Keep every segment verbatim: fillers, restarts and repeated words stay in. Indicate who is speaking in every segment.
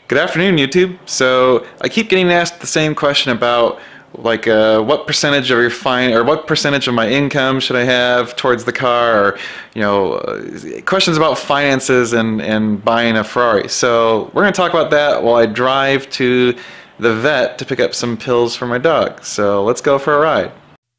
Speaker 1: Good afternoon, YouTube. So I keep getting asked the same question about like uh, what percentage of your fine or what percentage of my income should I have towards the car, or you know, uh, questions about finances and and buying a Ferrari. So we're going to talk about that while I drive to the vet to pick up some pills for my dog. So let's go for a ride.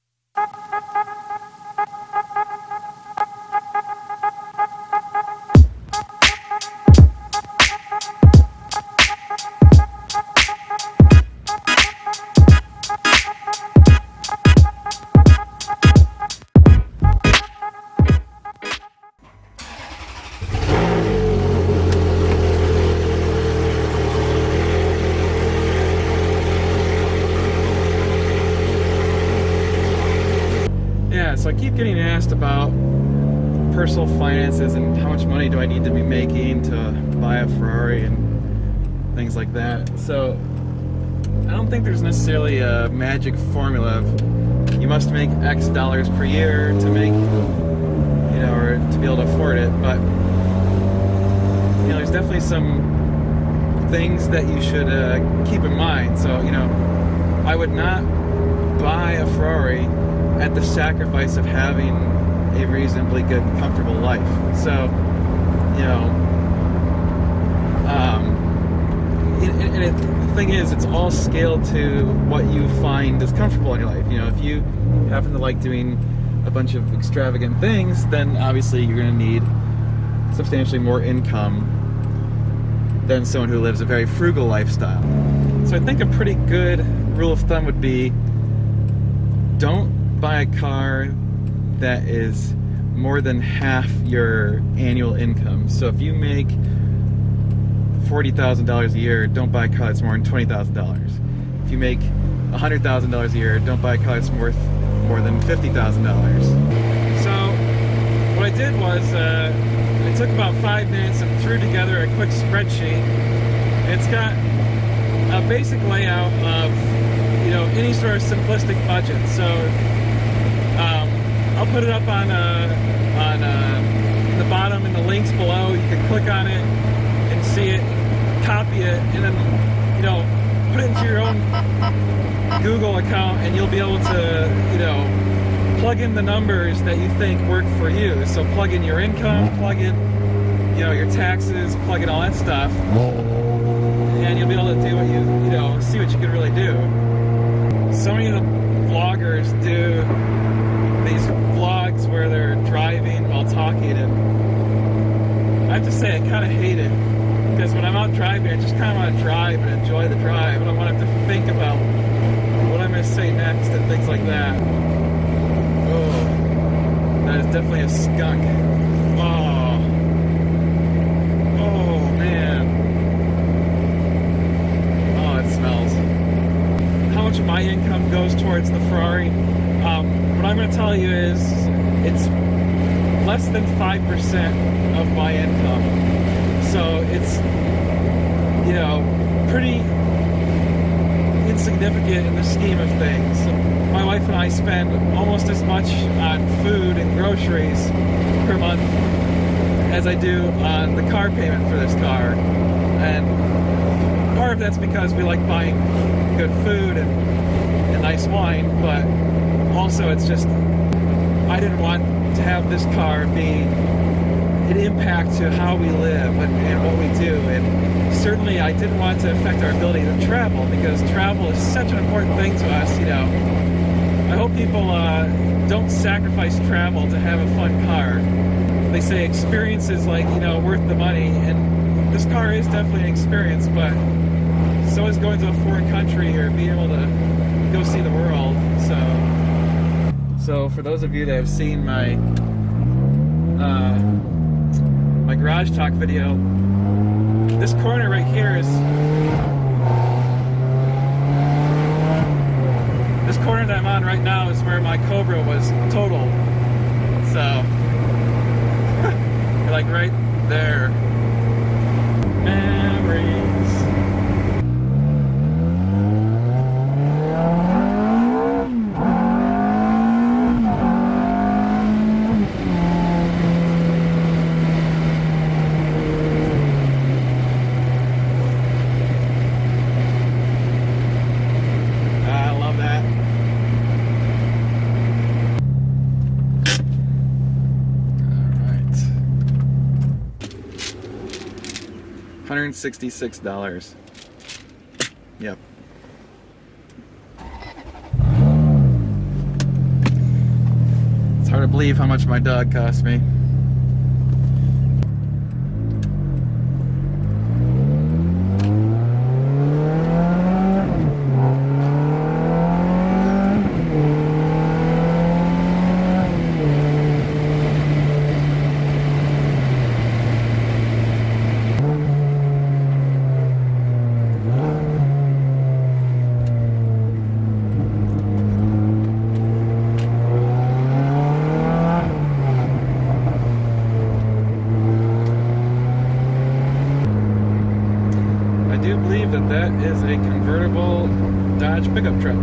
Speaker 1: Yeah, so I keep getting asked about personal finances and how much money do I need to be making to buy a Ferrari and things like that. So I don't think there's necessarily a magic formula of you must make X dollars per year to make, you know, or to be able to afford it. But you know, there's definitely some things that you should uh, keep in mind. So you know, I would not buy a Ferrari at the sacrifice of having a reasonably good, comfortable life. So, you know, um, and, and it, the thing is, it's all scaled to what you find is comfortable in your life. You know, if you happen to like doing a bunch of extravagant things, then obviously you're going to need substantially more income than someone who lives a very frugal lifestyle. So I think a pretty good rule of thumb would be, don't buy a car that is more than half your annual income. So if you make forty thousand dollars a year, don't buy a car that's more than twenty thousand dollars. If you make one hundred thousand dollars a year, don't buy a car that's worth more than fifty thousand dollars. So what I did was, uh, I took about five minutes and threw together a quick spreadsheet. It's got a basic layout of, you know, any sort of simplistic budget. So Um, I'll put it up on uh, on uh, the bottom in the links below. You can click on it and see it, copy it, and then, you know, put it into your own Google account, and you'll be able to, you know, plug in the numbers that you think work for you. So plug in your income, plug in, you know, your taxes, plug in all that stuff, and you'll be able to do what you, you know, see what you can really do. So many of the vloggers do these vlogs where they're driving while talking, and I have to say I kind of hate it, because when I'm out driving, I just kind of want to drive and enjoy the drive. I don't want to have to think about what I'm going to say next and things like that. Oh, that is definitely a skunk. Oh, oh man. Oh, it smells. How much of my income goes towards the Ferrari? Um, what I'm going to tell you is it's less than five percent of my income. So it's, you know, pretty insignificant in the scheme of things. My wife and I spend almost as much on food and groceries per month as I do on the car payment for this car. And part of that's because we like buying good food and, and nice wine, but also it's just, I didn't want to have this car be an impact to how we live and, and what we do. And certainly I didn't want to affect our ability to travel, because travel is such an important thing to us, you know. I hope people uh, don't sacrifice travel to have a fun car. They say experience is, like, you know, worth the money, and this car is definitely an experience, but so is going to a foreign country or being able to go see the world. So So for those of you that have seen my uh, my garage talk video, this corner right here is this corner that I'm on right now is where my Cobra was totaled. So like right there. Memories. hundred sixty-six dollars. Yep. It's hard to believe how much my dog cost me. That that is a convertible Dodge pickup truck.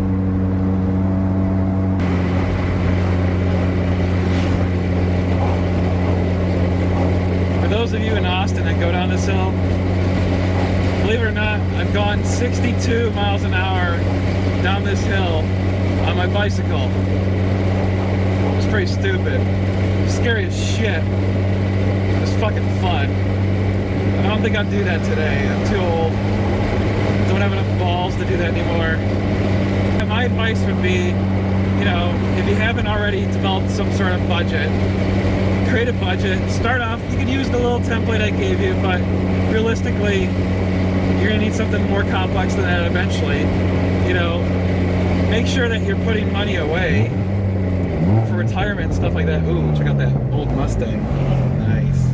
Speaker 1: For those of you in Austin that go down this hill, believe it or not, I've gone sixty-two miles an hour down this hill on my bicycle. It's pretty stupid. Scary as shit. It's fucking fun. I don't think I'll do that today. I'm too old. Don't have enough balls to do that anymore. My advice would be, you know, if you haven't already developed some sort of budget, create a budget. Start off, you can use the little template I gave you, but realistically, you're gonna need something more complex than that eventually. You know, make sure that you're putting money away for retirement and stuff like that. Ooh, check out that old Mustang. Nice.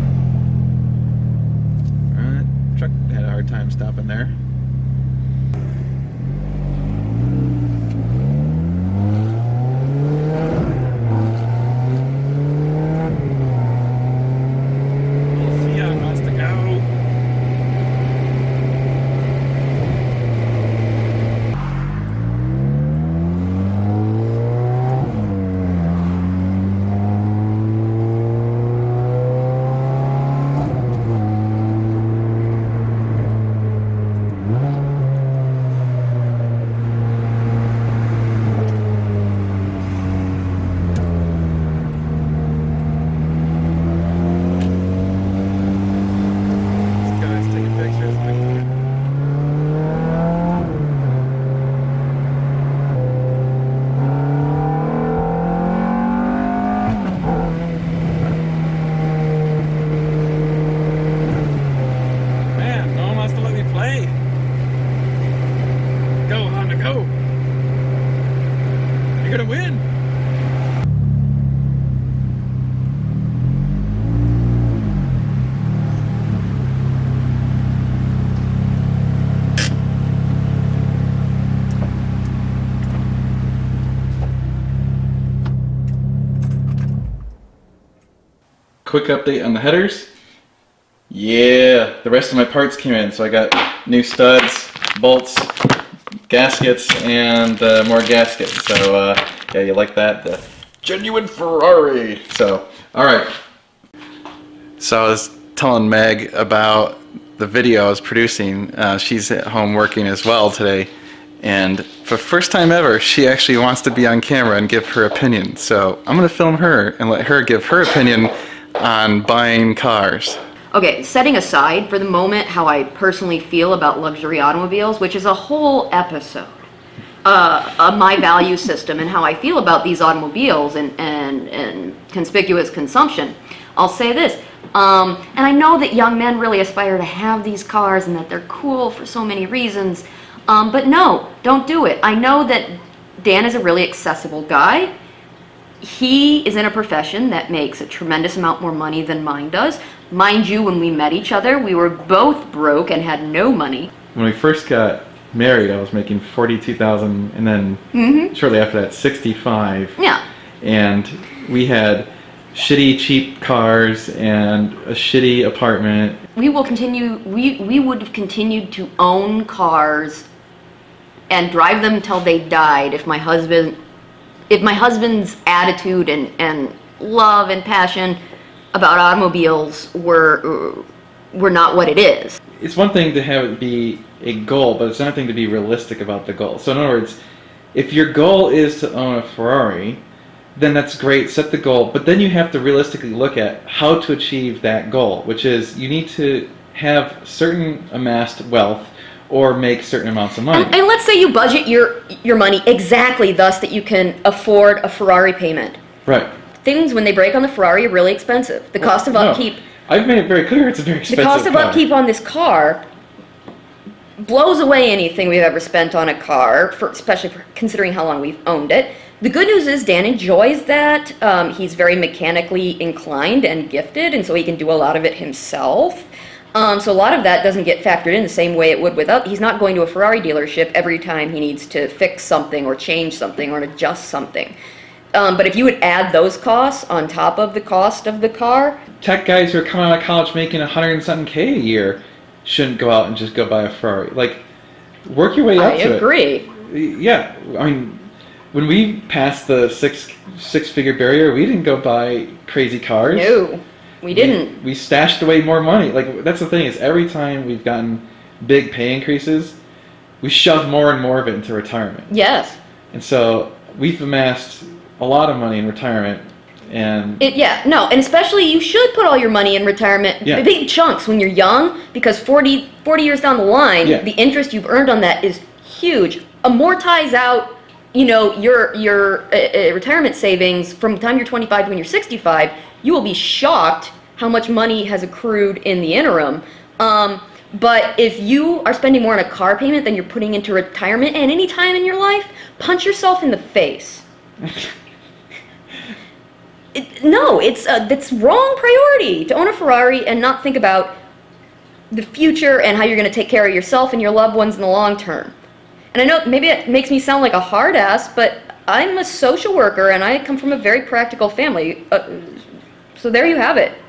Speaker 1: Alright, truck had a hard time stopping there. You're gonna win. Quick update on the headers. Yeah, the rest of my parts came in, so I got new studs, bolts, gaskets, and uh, more gaskets. So uh, yeah, you like that? The genuine Ferrari. So all right. So I was telling Meg about the video I was producing. Uh, she's at home working as well today, and for the first time ever, she actually wants to be on camera and give her opinion. So I'm gonna film her and let her give her opinion on buying cars.
Speaker 2: Okay, setting aside for the moment how I personally feel about luxury automobiles, which is a whole episode uh, of my value system and how I feel about these automobiles and, and, and conspicuous consumption, I'll say this. Um, and I know that young men really aspire to have these cars and that they're cool for so many reasons, um, but no, don't do it. I know that Dan is a really accessible guy. He is in a profession that makes a tremendous amount more money than mine does. Mind you, when we met each other, we were both broke and had no money.
Speaker 1: When we first got married, I was making forty-two thousand dollars, and then mm-hmm. shortly after that, sixty-five.
Speaker 2: Yeah.
Speaker 1: And we had shitty, cheap cars and a shitty apartment.
Speaker 2: We will continue, we, we would have continued to own cars and drive them until they died if my husband, if my husband's attitude and, and love and passion about automobiles were were not what it is.
Speaker 1: It's one thing to have it be a goal, but it's another thing to be realistic about the goal. So in other words, if your goal is to own a Ferrari, then that's great, set the goal, but then you have to realistically look at how to achieve that goal, which is you need to have certain amassed wealth or make certain amounts of money.
Speaker 2: And, and let's say you budget your your money exactly thus that you can afford a Ferrari payment.
Speaker 1: Right.
Speaker 2: Things, when they break on the Ferrari, are really expensive. The cost of
Speaker 1: no,
Speaker 2: upkeep...
Speaker 1: I've made it very clear it's a very expensive
Speaker 2: The cost of
Speaker 1: car.
Speaker 2: upkeep on this car blows away anything we've ever spent on a car, for, especially for considering how long we've owned it. The good news is Dan enjoys that. Um, he's very mechanically inclined and gifted, and so he can do a lot of it himself. Um, so a lot of that doesn't get factored in the same way it would without. He's not going to a Ferrari dealership every time he needs to fix something or change something or adjust something. Um, but if you would add those costs on top of the cost of the car...
Speaker 1: Tech guys who are coming out of college making a hundred and something K a year shouldn't go out and just go buy a Ferrari. Like, work your way up
Speaker 2: I
Speaker 1: to it.
Speaker 2: I agree.
Speaker 1: Yeah, I mean, when we passed the six, six-figure barrier, we didn't go buy crazy cars.
Speaker 2: No. We didn't.
Speaker 1: We, we stashed away more money. Like, that's the thing, is every time we've gotten big pay increases, we shove more and more of it into retirement.
Speaker 2: Yes.
Speaker 1: And so we've amassed a lot of money in retirement. And
Speaker 2: it, yeah, no, and especially you should put all your money in retirement,
Speaker 1: yeah.
Speaker 2: big chunks when you're young, because forty, forty years down the line,
Speaker 1: yeah.
Speaker 2: the interest you've earned on that is huge. Amortize out, you know, your, your uh, uh, retirement savings from the time you're twenty-five to when you're sixty-five. You will be shocked how much money has accrued in the interim. Um, but if you are spending more on a car payment than you're putting into retirement at any time in your life, punch yourself in the face. it, no, it's uh, that's wrong priority to own a Ferrari and not think about the future and how you're going to take care of yourself and your loved ones in the long term. And I know maybe it makes me sound like a hard ass, but I'm a social worker and I come from a very practical family. Uh, So there you have it.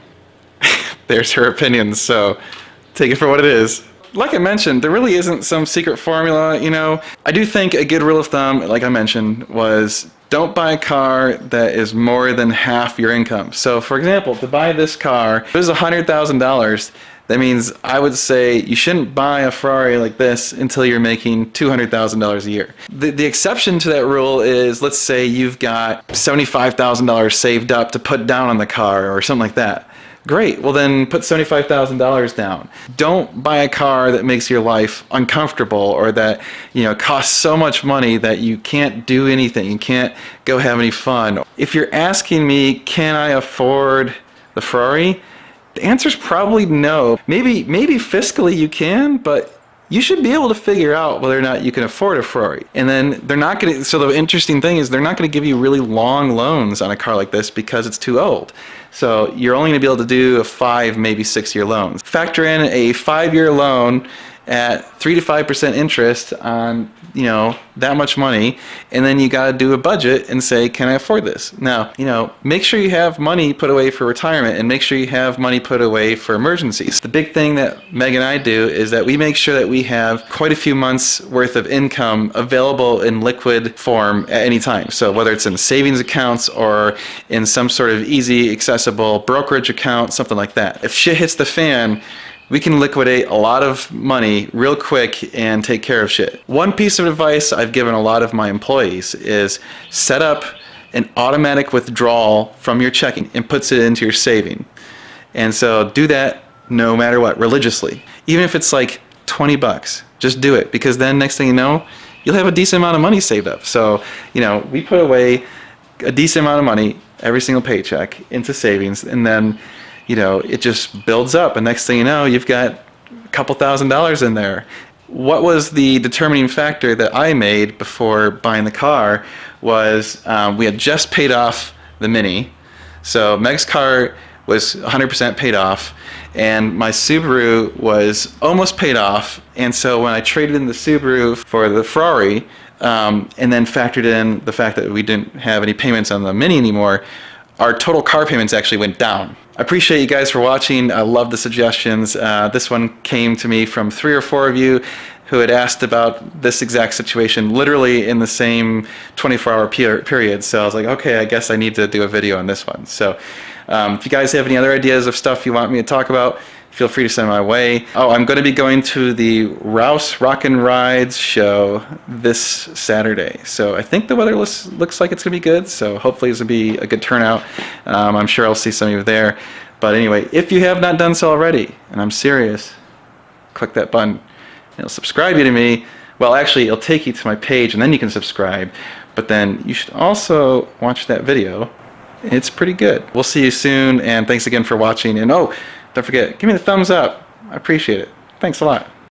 Speaker 1: There's her opinions, so take it for what it is. Like I mentioned, there really isn't some secret formula, you know. I do think a good rule of thumb, like I mentioned, was don't buy a car that is more than half your income. So for example, to buy this car, if it was one hundred thousand dollars, that means I would say you shouldn't buy a Ferrari like this until you're making two hundred thousand dollars a year. The, the exception to that rule is, let's say you've got seventy-five thousand dollars saved up to put down on the car or something like that. Great, well then put seventy-five thousand dollars down. Don't buy a car that makes your life uncomfortable or that, you know, costs so much money that you can't do anything, you can't go have any fun. If you're asking me, can I afford the Ferrari? The answer is probably no. Maybe, maybe fiscally you can, but you should be able to figure out whether or not you can afford a Ferrari. And then they're not going to, so the interesting thing is they're not going to give you really long loans on a car like this because it's too old. So you're only going to be able to do a five, maybe six year loans. Factor in a five year loan at three to five percent interest on, you know, that much money, and then you got to do a budget and say, can I afford this? Now, you know, make sure you have money put away for retirement and make sure you have money put away for emergencies. The big thing that Meg and I do is that we make sure that we have quite a few months worth of income available in liquid form at any time. So whether it's in savings accounts or in some sort of easy, accessible brokerage account, something like that. If shit hits the fan, we can liquidate a lot of money real quick and take care of shit. One piece of advice I've given a lot of my employees is set up an automatic withdrawal from your checking and puts it into your saving. And so do that no matter what, religiously. Even if it's like twenty bucks, just do it, because then next thing you know, you'll have a decent amount of money saved up. So, you know, we put away a decent amount of money every single paycheck into savings, and then you know, it just builds up, and next thing you know, you've got a couple thousand dollars in there. What was the determining factor that I made before buying the car was um, we had just paid off the Mini. So Meg's car was one hundred percent paid off, and my Subaru was almost paid off. And so when I traded in the Subaru for the Ferrari, um, and then factored in the fact that we didn't have any payments on the Mini anymore, our total car payments actually went down. I appreciate you guys for watching. I love the suggestions. Uh, this one came to me from three or four of you who had asked about this exact situation literally in the same twenty-four hour period. So I was like, okay, I guess I need to do a video on this one. So um, if you guys have any other ideas of stuff you want me to talk about, feel free to send my way. Oh, I'm going to be going to the Rouse Rockin' Rides show this Saturday. So I think the weather looks, looks like it's going to be good. So hopefully it's going to be a good turnout. Um, I'm sure I'll see some of you there. But anyway, if you have not done so already, and I'm serious, click that button. It'll subscribe you to me. Well, actually, it'll take you to my page, and then you can subscribe. But then you should also watch that video. It's pretty good. We'll see you soon, and thanks again for watching. And oh, don't forget, give me the thumbs up. I appreciate it. Thanks a lot.